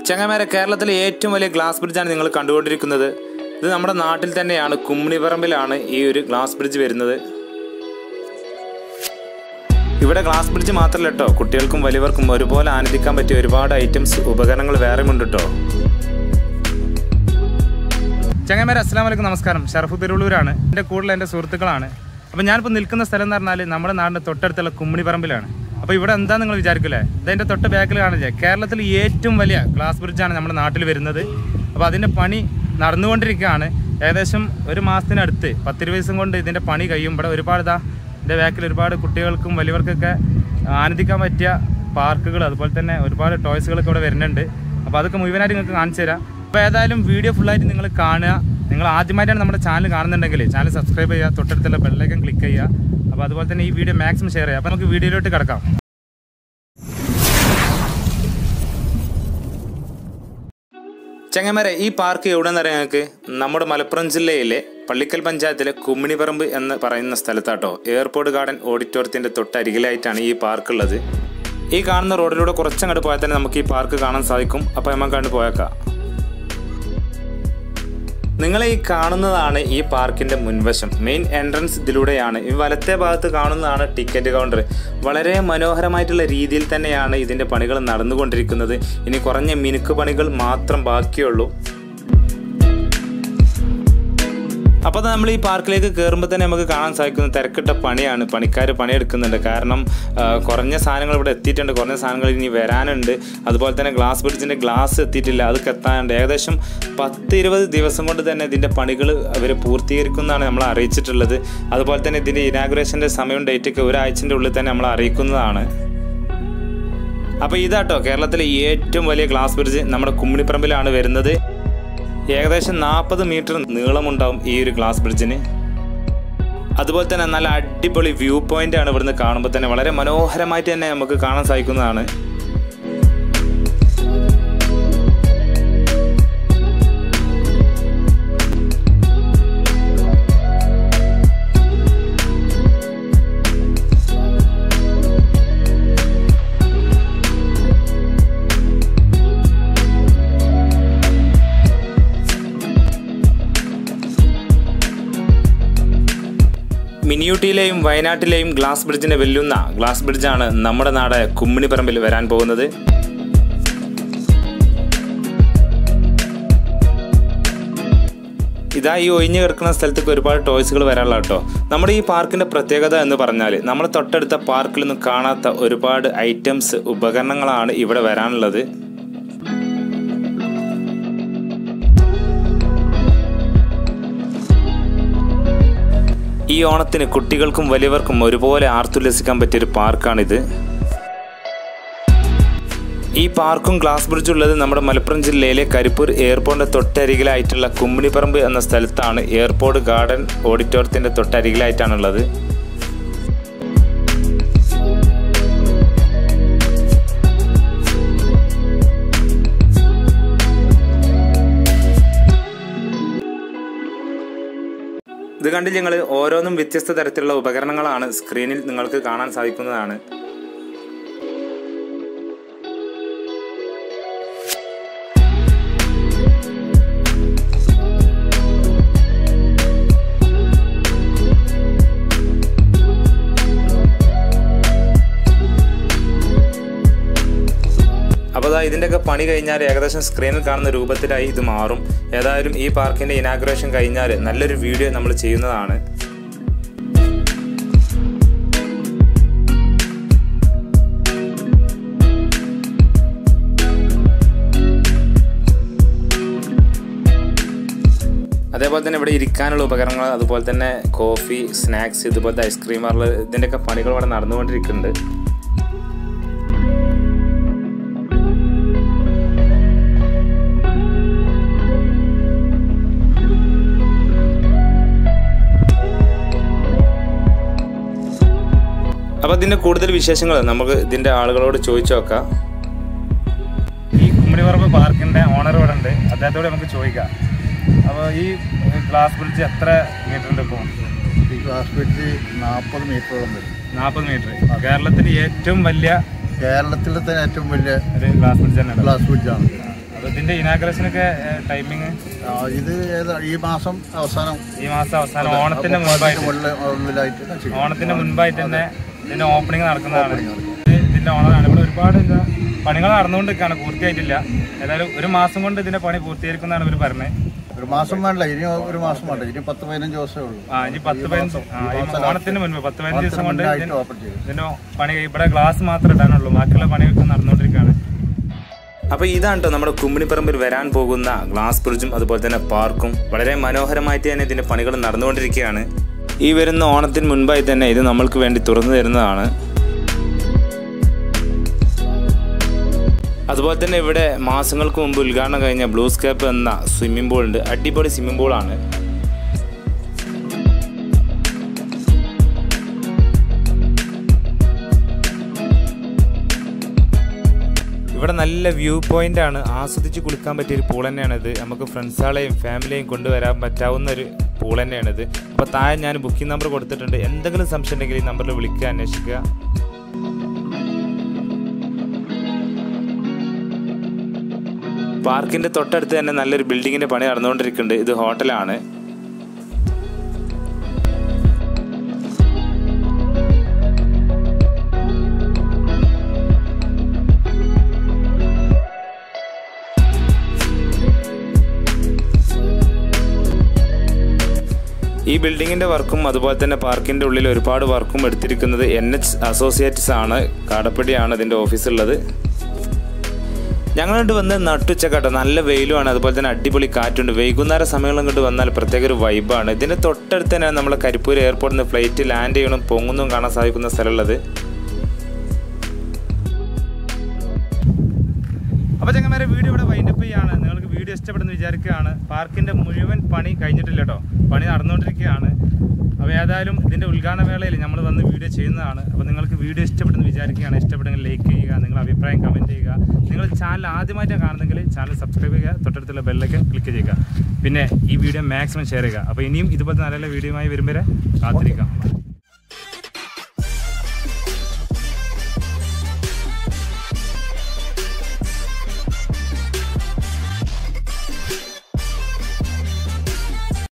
ചങ്ങായിമാരെ, കേരളത്തിലെ ഏറ്റവും വലിയ ഗ്ലാസ് ബ്രിഡ്ജാണ് നിങ്ങൾ കണ്ടുകൊണ്ടിരിക്കുന്നത്. ഇത് നമ്മുടെ നാട്ടിൽ തന്നെയാണ്, കുമ്മിണിപ്പറമ്പിലാണ് ഈ ഒരു ഗ്ലാസ് ബ്രിഡ്ജ് വരുന്നത്. ഇവിടെ ഗ്ലാസ് ബ്രിഡ്ജ് മാത്രമല്ല കേട്ടോ, കുട്ടികൾക്കും വലിയവർക്കും ഒരുപോലെ ആനന്ദിക്കാൻ പറ്റിയ ഒരുപാട് ഐറ്റംസ് ഉപകരണങ്ങൾ വേറെ ഉണ്ട് കേട്ടോ. ചങ്ങായിമാരെ, അസ്സലാമു അലൈക്കും, നമസ്കാരം. ഷറഫ് തിരുവള്ളൂരാണ്. എൻ്റെ കൂടുതൽ എൻ്റെ സുഹൃത്തുക്കളാണ്. അപ്പോൾ ഞാനിപ്പോൾ നിൽക്കുന്ന സ്ഥലം എന്ന് പറഞ്ഞാൽ നമ്മുടെ നാടിൻ്റെ തൊട്ടടുത്തുള്ള കുമ്മിണിപ്പറമ്പിലാണ്. അപ്പോൾ ഇവിടെ എന്താ നിങ്ങൾ വിചാരിക്കില്ലേ, ഇതെൻ്റെ തൊട്ട് ബാക്കിൽ കാണില്ലേ, കേരളത്തിൽ ഏറ്റവും വലിയ ഗ്ലാസ് ബ്രിഡ്ജാണ് നമ്മുടെ നാട്ടിൽ വരുന്നത്. അപ്പോൾ അതിൻ്റെ പണി നടന്നുകൊണ്ടിരിക്കുകയാണ്. ഏകദേശം ഒരു മാസത്തിനടുത്ത് 10 ദിവസം കൊണ്ട് ഇതിൻ്റെ പണി കഴിയും. ഇവിടെ ഒരുപാട് ഇതിൻ്റെ ബാക്കിൽ ഒരുപാട് കുട്ടികൾക്കും വലിയവർക്കൊക്കെ ആനന്ദിക്കാൻ പറ്റിയ പാർക്കുകൾ, അതുപോലെ തന്നെ ഒരുപാട് ടോയ്സുകളൊക്കെ ഇവിടെ വരുന്നുണ്ട്. അപ്പോൾ അതൊക്കെ മുഴുവനായിട്ട് നിങ്ങൾക്ക് കാണിച്ചു തരാം. അപ്പോൾ ഏതായാലും വീഡിയോ ഫുള്ളായിട്ട് നിങ്ങൾ കാണുക. നിങ്ങൾ ആദ്യമായിട്ടാണ് നമ്മുടെ ചാനൽ കാണുന്നുണ്ടെങ്കിൽ ചാനൽ സബ്സ്ക്രൈബ് ചെയ്യുക, തൊട്ടടുത്തുള്ള ബെല്ലൈക്കൺ ക്ലിക്ക് ചെയ്യുക. അപ്പോൾ അതുപോലെ തന്നെ ഈ വീഡിയോ മാക്സിമം ഷെയർ ചെയ്യുക. അപ്പോൾ നമുക്ക് വീഡിയോയിലോട്ട് കിടക്കാം. ചങ്ങന്മാരെ, ഈ പാർക്ക് എവിടെയെന്ന് അറിയാം ഞങ്ങൾക്ക്? നമ്മുടെ മലപ്പുറം ജില്ലയിലെ പള്ളിക്കൽ പഞ്ചായത്തിലെ കുമ്മിണിപ്പറമ്പ് എന്ന് പറയുന്ന സ്ഥലത്താട്ടോ. എയർപോർട്ട് ഗാർഡൻ ഓഡിറ്റോറിയത്തിൻ്റെ തൊട്ടരികിലായിട്ടാണ് ഈ പാർക്ക് ഉള്ളത്. ഈ കാണുന്ന റോഡിലൂടെ കുറച്ചങ്ങോട്ട് പോയാൽ തന്നെ നമുക്ക് ഈ പാർക്ക് കാണാൻ സാധിക്കും. അപ്പോൾ നമുക്ക് കണ്ട് പോയേക്കാം. നിങ്ങൾ ഈ കാണുന്നതാണ് ഈ പാർക്കിൻ്റെ മുൻവശം. മെയിൻ എൻട്രൻസ് ഇതിലൂടെയാണ്. ഈ വലത്തെ ഭാഗത്ത് കാണുന്നതാണ് ടിക്കറ്റ് കൗണ്ടർ. വളരെ മനോഹരമായിട്ടുള്ള രീതിയിൽ തന്നെയാണ് ഇതിൻ്റെ പണികൾ നടന്നുകൊണ്ടിരിക്കുന്നത്. ഇനി കുറഞ്ഞ മിനുക്ക് പണികൾ മാത്രം ബാക്കിയുള്ളൂ. അപ്പോൾ നമ്മൾ ഈ പാർക്കിലേക്ക് കയറുമ്പോൾ തന്നെ നമുക്ക് കാണാൻ സാധിക്കുന്ന തിരക്കിട്ട പണിയാണ്. പണിക്കാർ പണിയെടുക്കുന്നുണ്ട്. കാരണം കുറഞ്ഞ സാധനങ്ങൾ ഇവിടെ എത്തിയിട്ടുണ്ട്, കുറഞ്ഞ സാധനങ്ങൾ ഇനി വരാനുണ്ട്. അതുപോലെ തന്നെ ഗ്ലാസ് ബ്രിഡ്ജിൻ്റെ ഗ്ലാസ് എത്തിയിട്ടില്ല, അതൊക്കെ എത്താനുണ്ട്. ഏകദേശം 10-20 ദിവസം കൊണ്ട് തന്നെ ഇതിൻ്റെ പണികൾ അവർ പൂർത്തീകരിക്കുന്നതാണ് നമ്മൾ അറിയിച്ചിട്ടുള്ളത്. അതുപോലെ തന്നെ ഇതിൻ്റെ ഇനാഗുറേഷൻ്റെ സമയവും ഡേറ്റൊക്കെ ഒരാഴ്ചൻ്റെ ഉള്ളിൽ തന്നെ നമ്മൾ അറിയിക്കുന്നതാണ്. അപ്പോൾ ഇതാട്ടോ കേരളത്തിലെ ഏറ്റവും വലിയ ഗ്ലാസ് ബ്രിഡ്ജ് നമ്മുടെ കുമ്മിണിപ്പറമ്പിലാണ് വരുന്നത്. ഏകദേശം 40 മീറ്റർ നീളമുണ്ടാവും ഈ ഒരു ഗ്ലാസ് ബ്രിഡ്ജിന്. അതുപോലെ തന്നെ നല്ല അടിപൊളി വ്യൂ പോയിന്റ് ആണ്. ഇവിടുന്ന് കാണുമ്പോൾ തന്നെ വളരെ മനോഹരമായിട്ട് തന്നെ നമുക്ക് കാണാൻ സാധിക്കുന്നതാണ്. മിനിയൂട്ടിയിലെയും വയനാട്ടിലെയും ഗ്ലാസ് ബ്രിഡ്ജിനെ വെല്ലുന്ന ഗ്ലാസ് ബ്രിഡ്ജാണ് നമ്മുടെ നാട് കുമ്മിണിപ്പറമ്പിൽ വരാൻ പോകുന്നത്. ഇതാ ഈ ഒഴിഞ്ഞു കിടക്കുന്ന സ്ഥലത്തേക്ക് ഒരുപാട് ടോയ്സുകൾ വരാനുള്ള കേട്ടോ. നമ്മുടെ ഈ പാർക്കിൻ്റെ പ്രത്യേകത എന്ന് പറഞ്ഞാൽ നമ്മൾ തൊട്ടടുത്ത പാർക്കിലൊന്നും കാണാത്ത ഒരുപാട് ഐറ്റംസ്, ഉപകരണങ്ങളാണ് ഇവിടെ വരാനുള്ളത്. ഈ ഓണത്തിന് കുട്ടികൾക്കും വലിയവർക്കും ഒരുപോലെ ആർത്തുല്ലസിക്കാൻ പറ്റിയൊരു പാർക്കാണിത്. ഈ പാർക്കും ഗ്ലാസ് ബ്രിഡ്ജും ഉള്ളത് നമ്മുടെ മലപ്പുറം ജില്ലയിലെ കരിപ്പൂർ എയർപോർട്ടിൻ്റെ തൊട്ടരികിലായിട്ടുള്ള കുമ്മിണിപ്പറമ്പ് എന്ന സ്ഥലത്താണ്. എയർപോർട്ട് ഗാർഡൻ ഓഡിറ്റോറിയത്തിൻ്റെ തൊട്ടരികിലായിട്ടാണുള്ളത്. ഇത് കണ്ടില്ല നിങ്ങൾ, ഓരോന്നും വ്യത്യസ്ത തരത്തിലുള്ള ഉപകരണങ്ങളാണ്. സ്ക്രീനിൽ നിങ്ങൾക്ക് കാണാൻ സാധിക്കുന്നതാണ്. അപ്പോൾ ഇതിൻ്റെയൊക്കെ പണി കഴിഞ്ഞാൽ ഏകദേശം സ്ക്രീനിൽ കാണുന്ന രൂപത്തിലായി ഇത് മാറും. ഏതായാലും ഈ പാർക്കിൻ്റെ ഇനാഗുറേഷൻ കഴിഞ്ഞാൽ നല്ലൊരു വീഡിയോ നമ്മൾ ചെയ്യുന്നതാണ്. അതേപോലെ തന്നെ ഇവിടെ ഇരിക്കാനുള്ള ഉപകരണങ്ങൾ, അതുപോലെ തന്നെ കോഫി, സ്നാക്സ്, ഇതുപോലത്തെ ഐസ്ക്രീം പാർലർ, ഇതിൻ്റെയൊക്കെ പണികൾ ഇവിടെ നടന്നുകൊണ്ടിരിക്കുന്നുണ്ട്. അപ്പോൾ ഇതിൻ്റെ കൂടുതൽ വിശേഷങ്ങൾ നമുക്ക് ഇതിൻ്റെ ആളുകളോട് ചോദിച്ചു നോക്കാം. ഈ കുമ്മിണിപ്പറമ്പ് പാർക്കിൻ്റെ ഓണർ ഇവിടെ ഉണ്ട്, അദ്ദേഹത്തോട് നമുക്ക് ചോദിക്കാം. അപ്പോൾ ഈ ഗ്ലാസ് ബ്രിഡ്ജ് എത്ര മീറ്ററിൻ്റെ ഇപ്പോൾ? ഈ ഗ്ലാസ് ബ്രിഡ്ജ് 40 മീറ്ററോളം വരും. 40 മീറ്റർ. കേരളത്തിലെ ഏറ്റവും വലിയ, കേരളത്തിലെ തന്നെ ഏറ്റവും വലിയ ഒരു ഗ്ലാസ് ബ്രിഡ്ജ് തന്നെയാണ്. ഗ്ലാസ് ബ്രിഡ്ജാണ്. അപ്പോൾ ഇതിൻ്റെ ഇനാഗ്രേഷനൊക്കെ ടൈമിങ് ഇത് ഈ മാസം അവസാനം ഓണത്തിൻ്റെ മുൻപായിട്ട് തന്നെ ഇതിൻ്റെ ഓപ്പണിങ് നടക്കുന്നതാണ്. ഇതിൻ്റെ ഓണറാണ്. ഇവിടെ ഒരുപാട് പണികൾ നടന്നുകൊണ്ടിരിക്കുകയാണ്, പൂർത്തിയായിട്ടില്ല. ഏതായാലും ഒരു മാസം കൊണ്ട് ഇതിൻ്റെ പണി പൂർത്തീകരിക്കുന്നതാണ് ഇവർ പറഞ്ഞത്. ഒരു മാസം വേണ്ട, ഇനി ഒരു മാസം വേണ്ട, ഇനി 10-15 ദിവസമേ ഉള്ളൂ. ഇനി 10-15 ഓണത്തിന് മുൻപ് 10-15 ദിവസം കൊണ്ട് ഇതിൻ്റെ പണി. ഇവിടെ ഗ്ലാസ് മാത്രമേ ഇടാനുള്ളൂ, ബാക്കിയുള്ള പണിയൊക്കെ നടന്നുകൊണ്ടിരിക്കുകയാണ്. അപ്പോൾ ഇതാണ് കേട്ടോ നമ്മുടെ കുമ്മിണിപ്പറമ്പിൽ വരാൻ പോകുന്ന ഗ്ലാസ് ബ്രിഡ്ജും അതുപോലെ തന്നെ പാർക്കും. വളരെ മനോഹരമായിട്ട് തന്നെ ഇതിൻ്റെ പണികൾ നടന്നുകൊണ്ടിരിക്കുകയാണ്. ഈ വരുന്ന ഓണത്തിന് മുൻപായി തന്നെ ഇത് നമ്മൾക്ക് വേണ്ടി തുറന്നു തരുന്നതാണ്. അതുപോലെ തന്നെ ഇവിടെ മാസങ്ങൾക്ക് മുമ്പ് ഉദ്ഘാടനം കഴിഞ്ഞ ബ്ലൂ സ്കേപ്പ് എന്ന സ്വിമ്മിംഗ് പൂൾ ഉണ്ട്. അടിപൊളി സ്വിമ്മിംഗ് പൂളാണ്. ഇവിടെ നല്ല വ്യൂ പോയിന്റ് ആണ്, ആസ്വദിച്ച് കുളിക്കാൻ പറ്റിയൊരു പൂൾ തന്നെയാണിത്. നമുക്ക് ഫ്രണ്ട്സുകളെയും ഫാമിലിയെയും കൊണ്ടുവരാൻ പറ്റാവുന്ന ഒരു പൂൾ തന്നെയാണിത്. അപ്പോൾ താഴെ ഞാൻ ബുക്കിംഗ് നമ്പർ കൊടുത്തിട്ടുണ്ട്. എന്തെങ്കിലും സംശയം ഉണ്ടെങ്കിൽ ഈ നമ്പറിൽ വിളിക്കുക, അന്വേഷിക്കുക. പാർക്കിൻ്റെ തൊട്ടടുത്ത് തന്നെ നല്ലൊരു ബിൽഡിങ്ങിൻ്റെ പണി നടന്നുകൊണ്ടിരിക്കുന്നുണ്ട്. ഇത് ഹോട്ടലാണ്. ഈ ബിൽഡിങ്ങിൻ്റെ വർക്കും അതുപോലെ തന്നെ പാർക്കിൻ്റെ ഉള്ളിൽ ഒരുപാട് വർക്കും എടുത്തിരിക്കുന്നത് NH അസോസിയേറ്റ്സ് ആണ്. കാടപ്പടിയാണ് ഇതിൻ്റെ ഓഫീസുള്ളത്. ഞങ്ങളിട്ട് വന്ന് നട്ടുച്ചക്കാട്ടോ, നല്ല വെയിലുമാണ്, അതുപോലെ തന്നെ അടിപൊളി കാറ്റുണ്ട്. വൈകുന്നേര സമയങ്ങളും കൊണ്ട് വന്നാൽ പ്രത്യേക ഒരു വൈബാണ്. ഇതിൻ്റെ തൊട്ടടുത്ത് തന്നെയാണ് നമ്മളെ കരിപ്പൂർ എയർപോർട്ടിൽ നിന്ന് ഫ്ലൈറ്റ് ലാൻഡ് ചെയ്യണം പൊങ്ങുന്നതും കാണാൻ സാധിക്കുന്ന സ്ഥലമുള്ളത്. അപ്പോൾ ചങ്ങന്മാരെ വീഡിയോ ഇവിടെ വൈൻഡപ്പ് ചെയ്യാണ്. നിങ്ങൾക്ക് വീഡിയോ ഇഷ്ടപ്പെടുന്ന വിചാരിക്കുകയാണ്. പാർക്കിൻ്റെ മുഴുവൻ പണി കഴിഞ്ഞിട്ടില്ല കേട്ടോ, പണി നടന്നുകൊണ്ടിരിക്കുകയാണ്. അപ്പോൾ ഏതായാലും ഇതിൻ്റെ ഉദ്ഘാടന വേളയിൽ നമ്മൾ വന്ന് വീഡിയോ ചെയ്യുന്നതാണ്. അപ്പോൾ നിങ്ങൾക്ക് വീഡിയോ ഇഷ്ടപ്പെടുന്ന വിചാരിക്കുകയാണ്. ഇഷ്ടപ്പെടുമെങ്കിൽ ലൈക്ക് ചെയ്യുക, നിങ്ങളുടെ അഭിപ്രായം കമൻറ്റ് ചെയ്യുക. നിങ്ങൾ ചാനൽ ആദ്യമായിട്ടാണ് കാണുന്നെങ്കിൽ ചാനൽ സബ്സ്ക്രൈബ് ചെയ്യുക, തൊട്ടടുത്തുള്ള ബെല്ലൊക്കെ ക്ലിക്ക് ചെയ്യുക. പിന്നെ ഈ വീഡിയോ മാക്സിമം ഷെയർ ചെയ്യുക. അപ്പോൾ ഇനിയും ഇതുപോലത്തെ നല്ല നല്ല വീഡിയോയുമായി വരുമ്പോൾ കാത്തിരിക്കാം.